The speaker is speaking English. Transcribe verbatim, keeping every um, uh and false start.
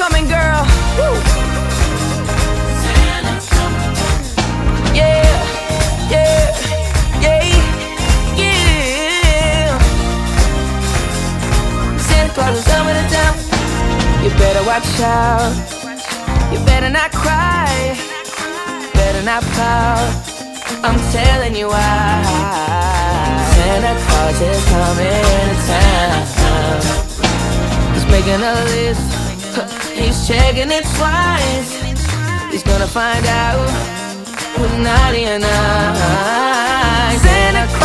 coming, girl. Woo. Yeah, yeah, yeah, yeah. Santa Claus is coming to town. You better watch out. You better not cry. Better not pout. I'm telling you why. Santa Claus is coming to town. He's making a list. He's checking it twice. He's gonna find out who's naughty and nice. Santa